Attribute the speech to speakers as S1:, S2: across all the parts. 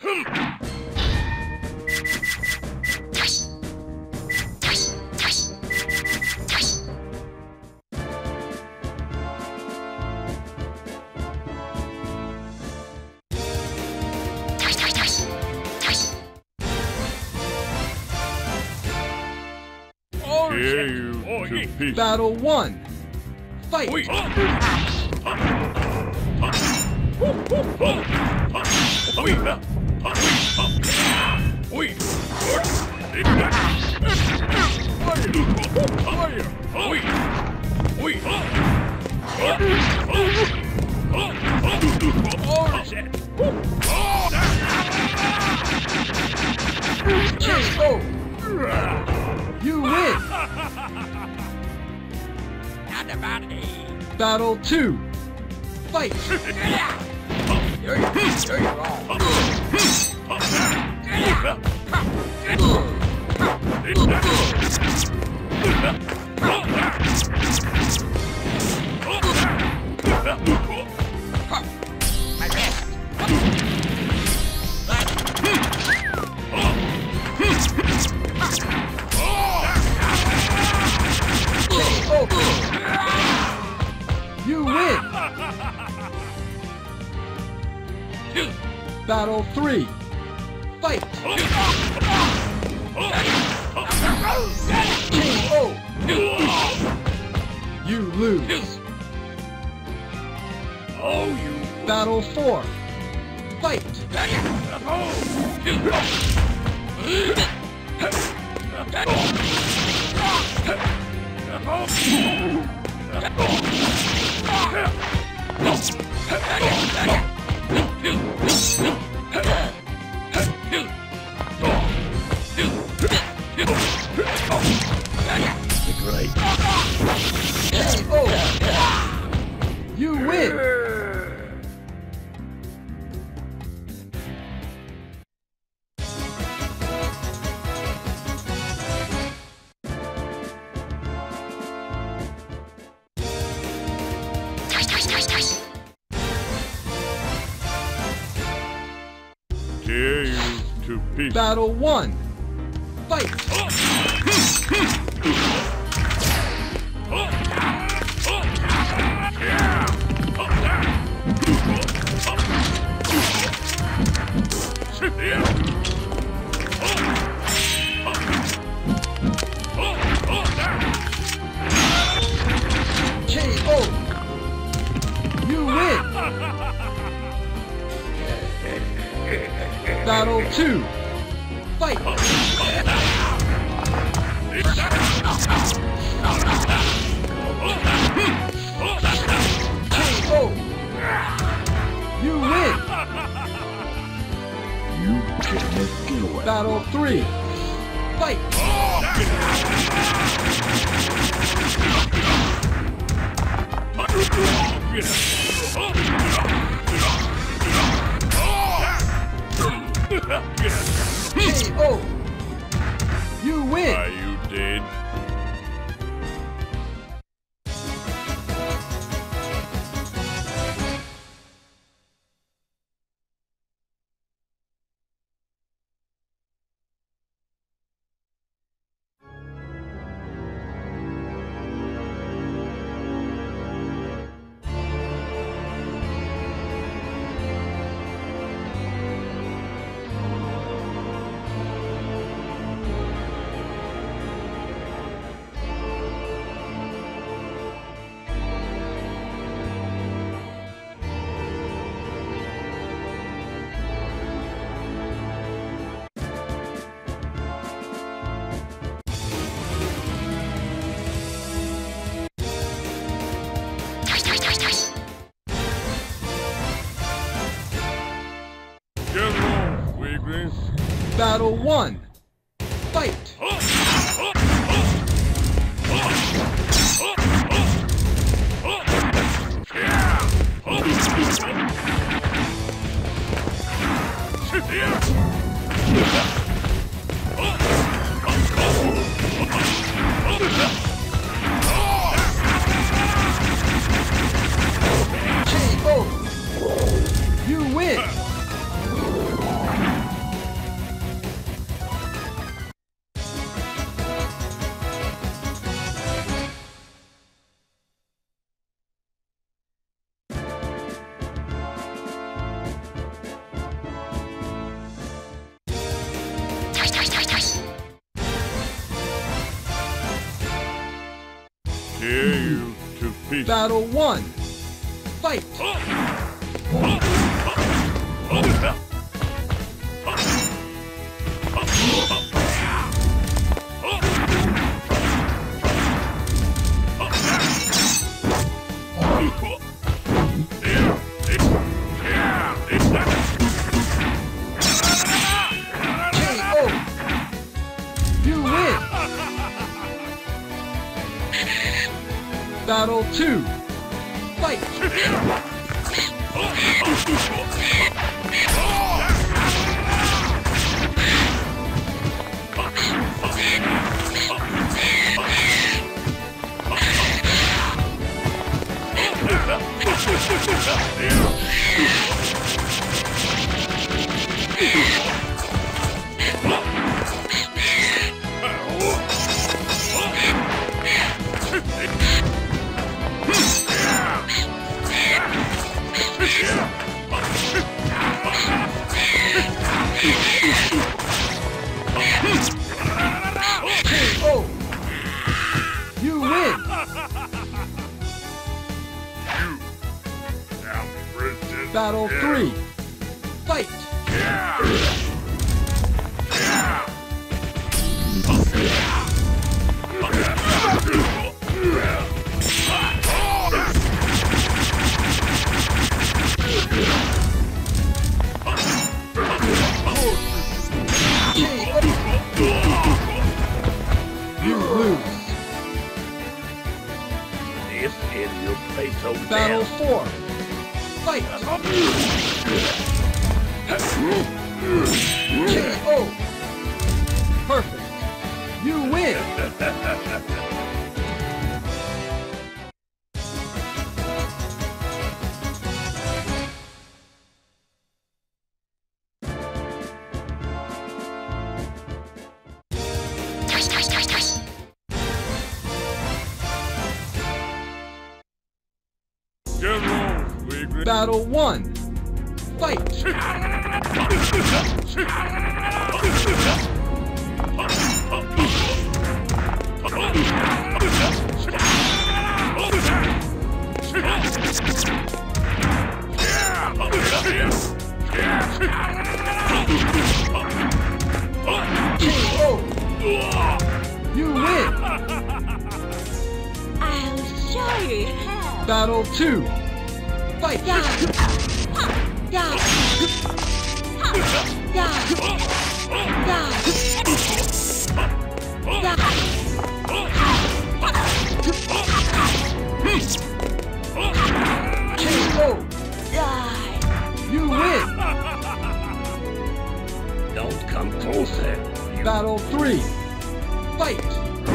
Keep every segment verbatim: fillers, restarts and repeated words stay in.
S1: Tear you to pieces.
S2: Battle one. Fight! K O! You win! Battle two. Fight!
S3: You're, you're wrong. My wrist.
S2: You win! Battle three. Fight! K O! You lose.
S1: Oh, you.
S2: Battle four. Fight!
S1: Great.
S2: K O! You win!
S1: Tear you to pieces.
S2: Battle one. Fight! K O! You win! Battle two. Fight! K O! You win!
S1: You can do it.
S2: Battle three. Fight! K O! You win!
S1: Are you dead? General Weakness.
S2: Battle one. Fight! K O! You win!
S1: peace.
S2: Battle one. Fight! Battle two. Fight! You win! Battle three. Fight! You lose.
S1: This idiot play so
S2: Battle four. Fight! K O. Perfect. You win.
S1: General, we agree.
S2: Battle one. Fight! K O. You win.
S4: I'll show you how.
S2: Battle two. Fight!
S4: Yeah. Ha. Yeah. Ha. Yeah. Yeah. Yeah.
S2: K O.
S4: Die.
S2: You win.
S1: Don't come closer.
S2: Battle three. Fight!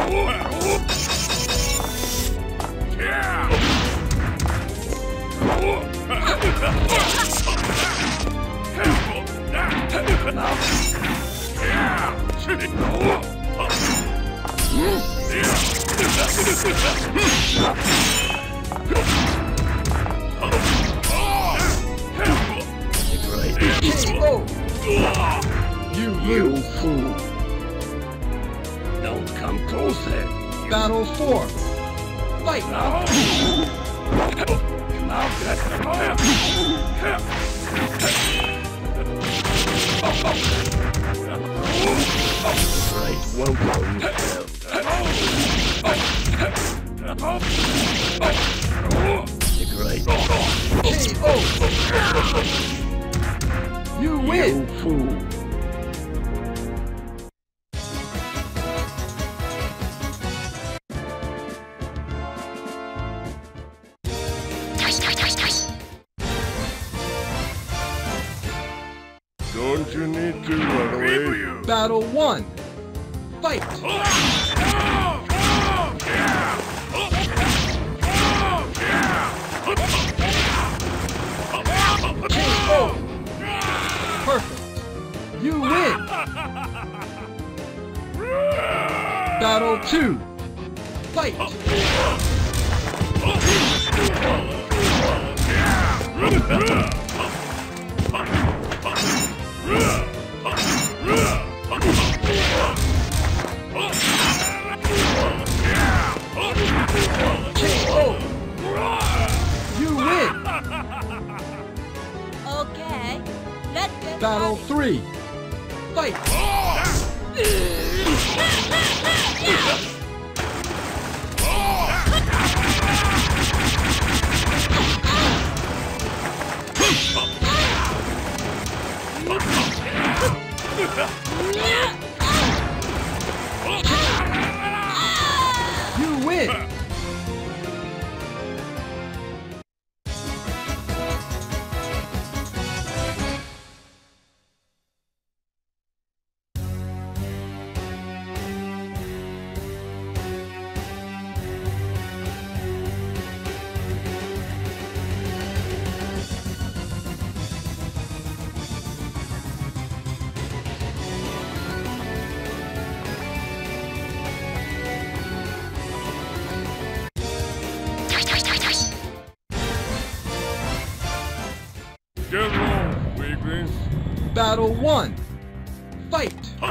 S2: K O. You lose.
S1: Fool. Don't come closer.
S2: Battle four. Fight!
S1: Right, welcome. Great.
S2: K O. You win.
S1: You fool. Don't you need to run away?
S2: Battle one. Fight! K O. Perfect. You win. Battle two. Fight! K O. Battle three. Fight! You win!
S1: Get along, weaklings.
S2: Battle one. Fight!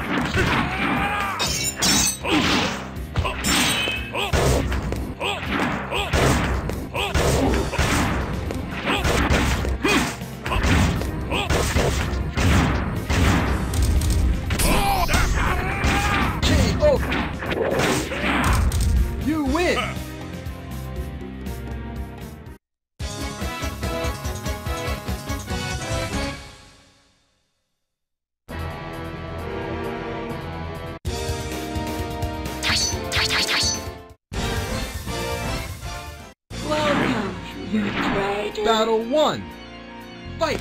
S2: K O! You win!
S4: Welcome, you traitor.
S2: Battle one. Fight!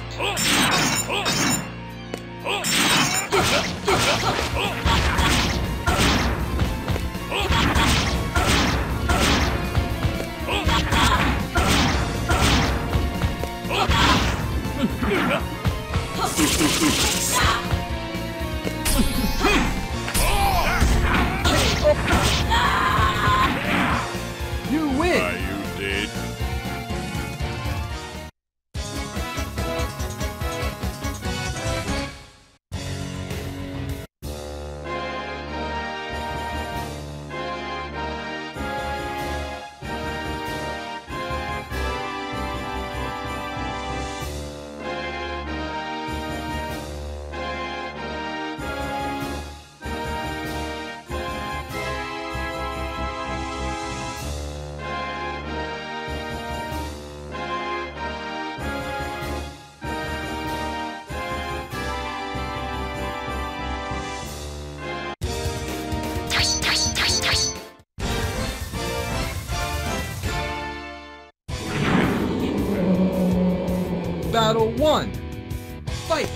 S2: You win!
S1: Are you dead?
S2: Battle one. Fight!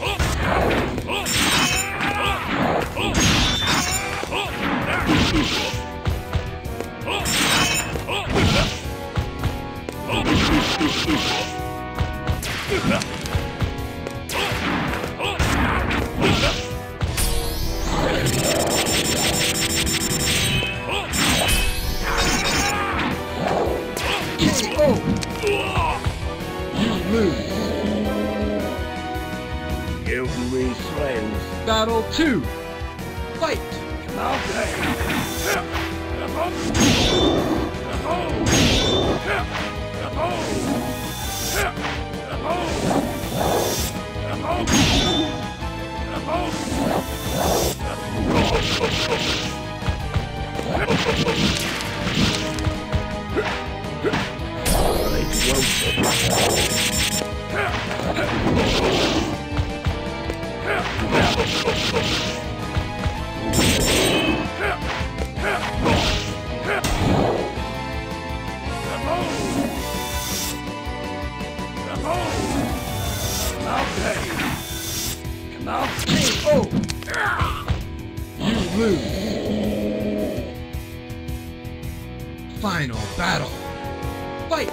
S2: K O! You lose.
S1: Give me strength.
S2: Battle two. Fight! K O! You lose. Final battle. Fight!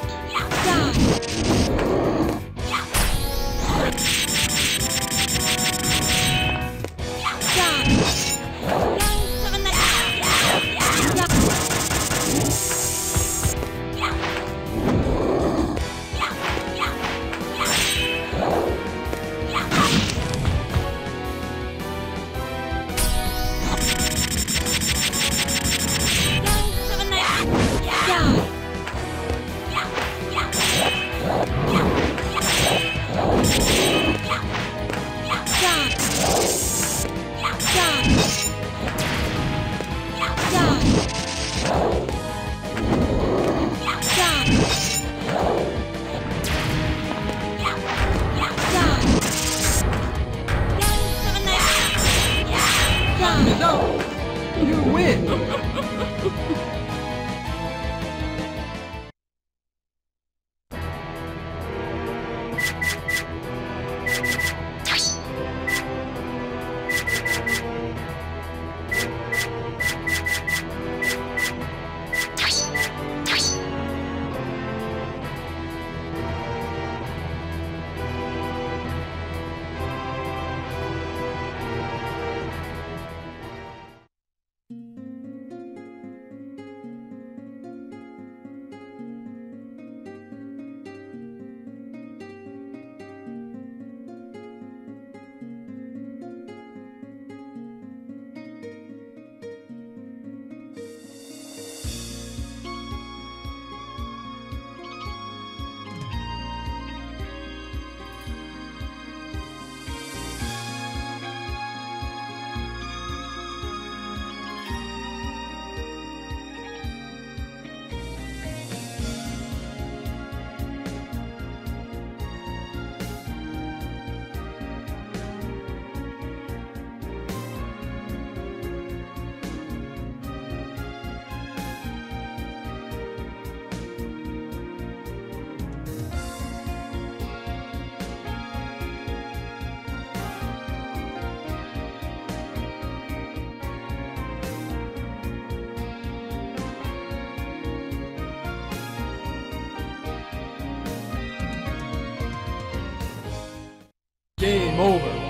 S2: Game over.